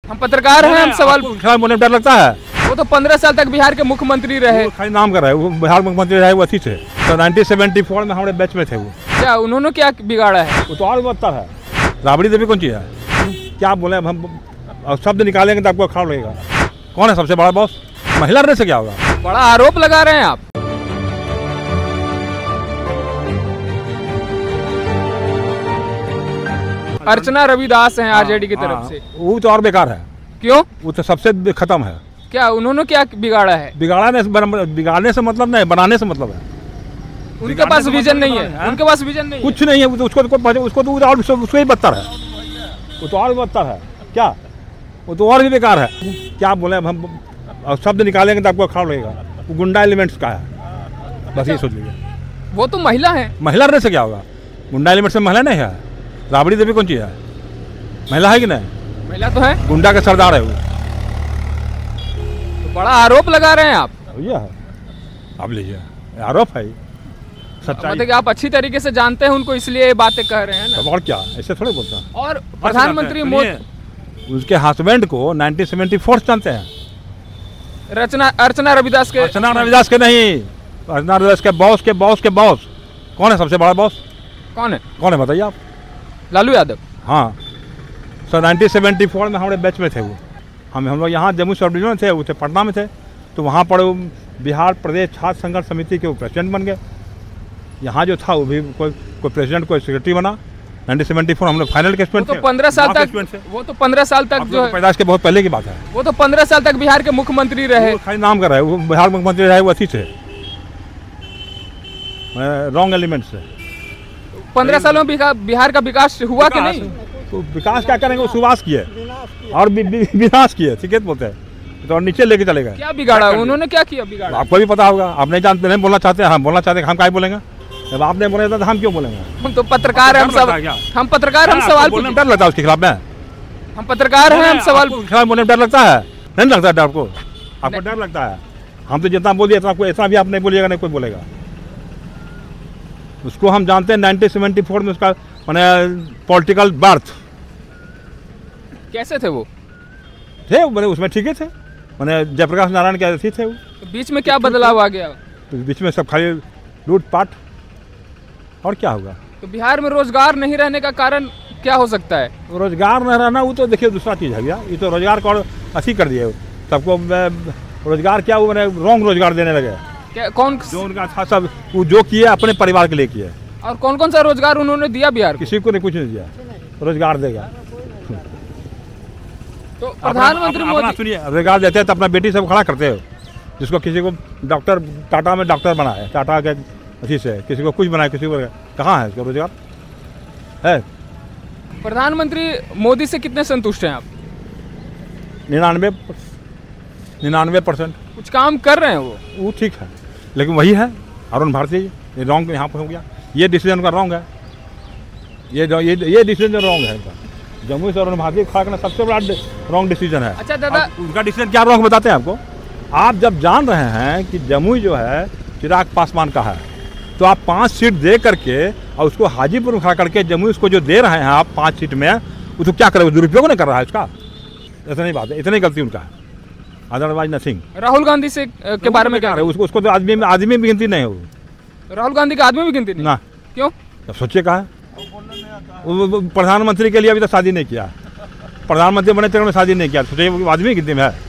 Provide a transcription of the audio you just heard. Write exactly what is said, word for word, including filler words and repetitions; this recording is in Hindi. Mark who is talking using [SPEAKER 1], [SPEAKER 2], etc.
[SPEAKER 1] हम पत्रकार हैं, हम सवाल
[SPEAKER 2] बोलने में डर लगता है।
[SPEAKER 1] वो तो पंद्रह साल तक बिहार के मुख्यमंत्री रहे।
[SPEAKER 2] खाली नाम कर रहा है, वो बिहार मुख्यमंत्री रहे वो अच्छी थे। तो नाइनटीन सेवेंटी फोर में हमारे बैच में थे वो।
[SPEAKER 1] क्या उन्होंने क्या बिगाड़ा है?
[SPEAKER 2] वो तो और बदतर है। राबड़ी देवी कौन चीज़ है? क्या बोले हम शब्द निकालेंगे तो आपको खड़ा लगेगा। कौन है सबसे बड़ा बॉस? महिला रहने से क्या होगा?
[SPEAKER 1] बड़ा आरोप लगा रहे हैं आप। अर्चना रविदास हैं आरजेडी की तरफ से।
[SPEAKER 2] वो तो और बेकार है।
[SPEAKER 1] क्यों?
[SPEAKER 2] वो तो सबसे खत्म है।
[SPEAKER 1] क्या उन्होंने क्या बिगाड़ा है?
[SPEAKER 2] बिगाड़ने से बिगाड़ने से मतलब नहीं, बनाने से मतलब है।
[SPEAKER 1] उनके पास विजन नहीं है, उनके पास विजन नहीं,
[SPEAKER 2] कुछ नहीं है। उसको तो उसको तो और उसको ही बदतर है। वो तो और बदतर है। क्या? वो तो और भी बेकार है। क्या बोले हम शब्द निकालेंगे तो आपको खड़ा लगेगा। वो गुंडा एलिमेंट्स का है, बस ये सोच लीजिए।
[SPEAKER 1] वो तो महिला है।
[SPEAKER 2] महिला रहने से क्या होगा? गुंडा एलिमेंट्स में महिला नहीं है। राबड़ी देवी कौन चीज़ है? महिला है कि नहीं?
[SPEAKER 1] महिला तो है।
[SPEAKER 2] गुंडा का सरदार है वो।
[SPEAKER 1] तो बड़ा आरोप लगा रहे हैं आप।
[SPEAKER 2] भैया आप लीजिए, आरोप है सच्चाई।
[SPEAKER 1] मतलब कि आप अच्छी तरीके से जानते हैं उनको, इसलिए ये बातें कह रहे हैं ना।
[SPEAKER 2] और क्या, ऐसे थोड़े बोलता है।
[SPEAKER 1] और प्रधानमंत्री मोदी
[SPEAKER 2] उसके हस्बैंड को नाइनटीन सेवेंटी फोर जानते हैं।
[SPEAKER 1] रचना अर्चना रविदास के
[SPEAKER 2] अर्चना रविदास के नहीं, अर्चना रविदास के बॉस के बॉस के बॉस। कौन है सबसे बड़ा बॉस?
[SPEAKER 1] कौन है?
[SPEAKER 2] कौन है बताइए आप?
[SPEAKER 1] लालू यादव।
[SPEAKER 2] हाँ सर, नाइनटीन सेवेंटी फोर में हमारे बैच में थे वो। हम हम लोग यहाँ जम्मू सब डिवीजन में थे, वो थे पटना में थे। तो वहाँ पर बिहार प्रदेश छात्र संघर्ष समिति के वो प्रेसिडेंट बन गए। यहाँ जो था वो भी कोई कोई प्रेसिडेंट कोई सेक्रेटरी बना। नाइनटीन सेवेंटी फोर हम लोग फाइनल कैशमेंट
[SPEAKER 1] तो पंद्रह साल तक वो तो पंद्रह साल तक जो है
[SPEAKER 2] पैदाइश के बहुत पहले की बात है।
[SPEAKER 1] वो तो पंद्रह साल तक बिहार के मुख्यमंत्री रहे।
[SPEAKER 2] खाली नाम कर रहा है, वो बिहार मुख्यमंत्री रहे वो अच्छी थे। रॉन्ग एलिमेंट से
[SPEAKER 1] पंद्रह सालों में बिहार का विकास हुआ कि नहीं?
[SPEAKER 2] तो विकास क्या करेंगे? वो सुवास किए और विनाश किए, ठीक है बोलते हैं। तो और नीचे लेके चले गए।
[SPEAKER 1] क्या बिगाड़ा उन्होंने? क्या किया बिगाड़ा?
[SPEAKER 2] आपको भी पता होगा। आप नहीं जानते, नहीं बोलना चाहते हैं। हम बोलना चाहते हैं, हम क्या बोलेंगे? जब आपने बोला था तो हम क्यों बोलेंगे?
[SPEAKER 1] हम तो पत्रकार हैं, हम सब हम पत्रकार हम सवाल
[SPEAKER 2] बोलने में डर लगता है उसके खिलाफ में।
[SPEAKER 1] हम पत्रकार हैं, हम सवाल
[SPEAKER 2] खिलाफ बोलने में डर लगता है। नहीं लगता डर आपको? आपको डर लगता है? हम तो जितना बोलिए इतना इतना भी आप नहीं बोलिएगा, नहीं कोई बोलेगा। उसको हम जानते हैं नाइनटीन सेवेंटी फोर में उसका मैंने पॉलिटिकल बर्थ।
[SPEAKER 1] कैसे थे वो?
[SPEAKER 2] थे मैंने उसमें ठीक है थे, मैंने जयप्रकाश नारायण के ऐसे थे वो।
[SPEAKER 1] तो बीच में क्या बदलाव आ गया?
[SPEAKER 2] तो बीच में सब खाली लूटपाट, और क्या होगा?
[SPEAKER 1] तो बिहार में रोजगार नहीं रहने का कारण क्या हो सकता है?
[SPEAKER 2] रोजगार नहीं रहना वो तो देखिए दूसरा चीज़ है भैया। ये तो रोजगार को अच्छी कर दिए सबको। रोजगार क्या वो मैंने रॉन्ग रोजगार देने लगे।
[SPEAKER 1] क्या कौन
[SPEAKER 2] जो उनका था सब वो जो किए अपने परिवार के लिए किए।
[SPEAKER 1] और कौन कौन सा रोजगार उन्होंने दिया बिहार को?
[SPEAKER 2] किसी को नहीं, कुछ नहीं दिया। रोजगार देगा
[SPEAKER 1] तो प्रधानमंत्री मोदी
[SPEAKER 2] सुनिए, रोजगार देते हैं तो अपना बेटी सब खड़ा करते हो। जिसको किसी को डॉक्टर टाटा में डॉक्टर बनाए, टाटा के अच्छी से किसी को कुछ बनाए, किसी को कहाँ है इसका रोजगार है?
[SPEAKER 1] प्रधानमंत्री मोदी से कितने संतुष्ट हैं आप?
[SPEAKER 2] निन्यानवे निन्यानवे परसेंट।
[SPEAKER 1] कुछ काम कर रहे हैं वो
[SPEAKER 2] वो ठीक है, लेकिन वही है अरुण भारती ये रॉन्ग यहाँ पर हो गया। ये डिसीजन का रॉन्ग है। ये ये ये डिसीजन रॉन्ग है इनका। जम्मू से अरुण भारती खड़ा करना सबसे बड़ा रॉन्ग डिसीजन है।
[SPEAKER 1] अच्छा दादा,
[SPEAKER 2] उनका डिसीजन क्या रॉन्ग बताते हैं आपको? आप जब जान रहे हैं कि जम्मू जो है चिराग पासवान का है, तो आप पाँच सीट दे करके और उसको हाजीपुर में खड़ा करके जम्मू इसको जो दे रहे हैं आप पाँच सीट में, वो तो क्या करे? दुरुपयोग नहीं कर रहा है इसका? ऐसा नहीं बात है, इतनी गलती उनका है, अदरवाइज नथिंग।
[SPEAKER 1] राहुल गांधी से के बारे में क्या है?
[SPEAKER 2] उसको उसको तो आदमी में आदमी में गिनती नहीं हो।
[SPEAKER 1] राहुल गांधी का आदमी भी गिनती नहीं
[SPEAKER 2] ना।
[SPEAKER 1] क्यों?
[SPEAKER 2] तब सोचिए कहा है प्रधानमंत्री के लिए अभी तक शादी नहीं किया। प्रधानमंत्री बने तक शादी नहीं किया, सोचिए आदमी गिनती में है।